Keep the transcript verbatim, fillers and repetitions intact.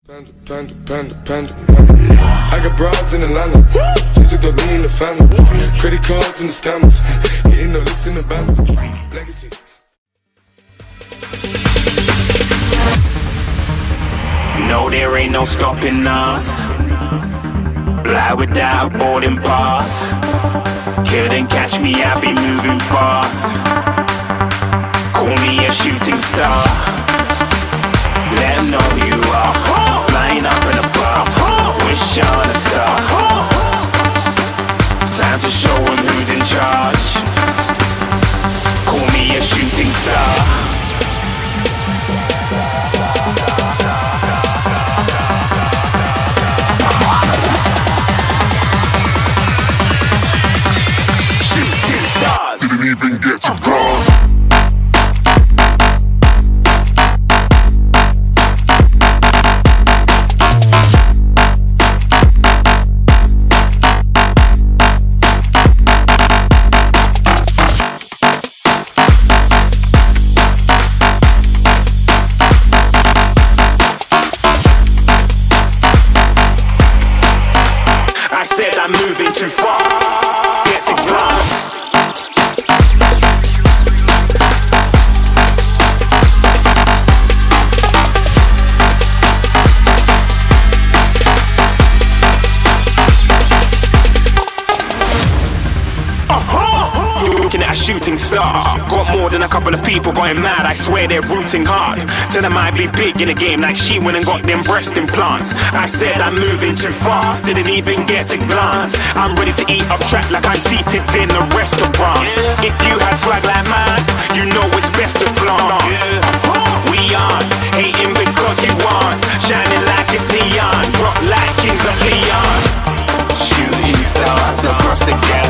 Panda, panda, panda, panda. I got broads in Atlanta. Just took the lean in the family. Credit cards and the scammers. Getting no licks in the band. Legacies. No, there ain't no stopping us. Fly without boarding pass. Couldn't catch me, I be moving fast. Call me a shooting star. Let 'em know who you are. Flying up in a bar. Wish on a star. Time to show 'em who's in charge. Call me a shooting star. Shooting stars. Didn't even get to cross. I said I'm moving too far. Get to glass. Looking at a shooting star. Got more than a couple of people going mad. I swear they're rooting hard. Tell them I be big in the game like she went and got them breast implants. I said I'm moving too fast, didn't even get a glance. I'm ready to eat up track like I'm seated in a restaurant. If you had swag like mine, you know it's best to flaunt. We aren't hating because you aren't shining like it's neon. Rock like kings of Leon. Shooting stars across the galaxy.